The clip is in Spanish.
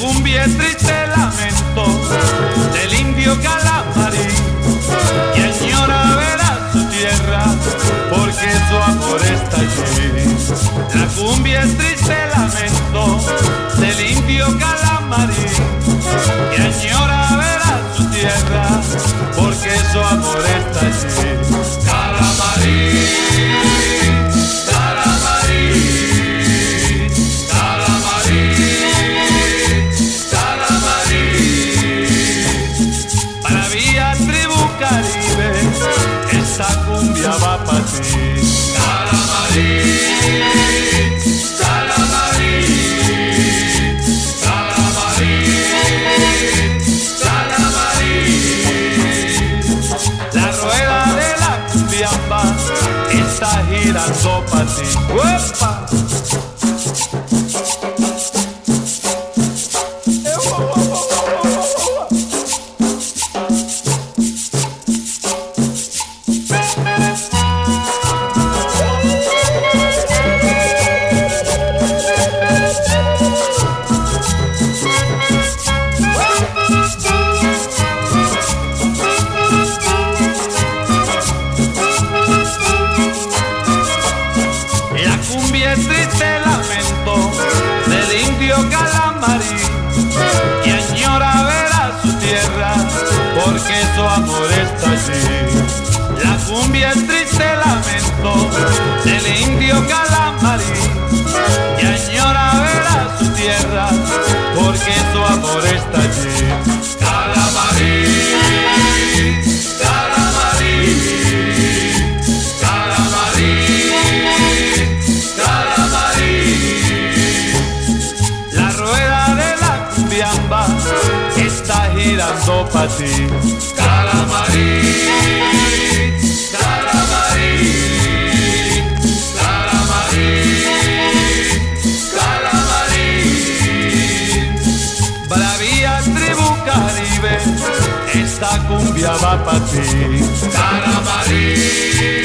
cumbia es triste lamento del indio Calamarí, que añora ver a su tierra porque su amor está allí. La cumbia es triste lamento del indio Calamarí, que añora ver a su tierra porque su amor está allí. Calamarí, esta cumbia va pa' ti. Calamarí, Calamarí, Calamarí, Calamarí. La rueda de la cumbiamba está girando pa' ti. ¡Uepa! Es triste lamento del indio Calamarí, que añora ver a su tierra porque su amor está allí. La cumbia es triste lamento del indio Calamarí, que añora ver a su tierra porque su amor está allí. Calamarí, está girando pa' ti. Calamarí, Calamarí, Calamarí, Calamarí. Bravía tribu caribe, esta cumbia va pa' ti. Calamarí.